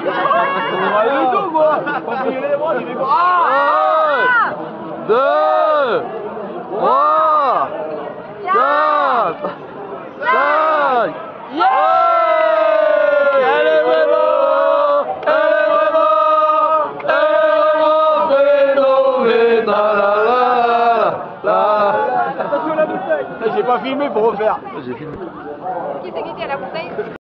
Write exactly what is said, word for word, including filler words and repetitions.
va le dos, quoi. Faut plier les bras, il fait quoi? Un, deux, trois, quatre, cinq. Yeah! Elle est vraiment, elle est vraiment, elle est vraiment phénoménale. La la la. Attention à la bouteille. J'ai pas filmé pour refaire. J'ai filmé. Qui c'est qui était à la bouteille?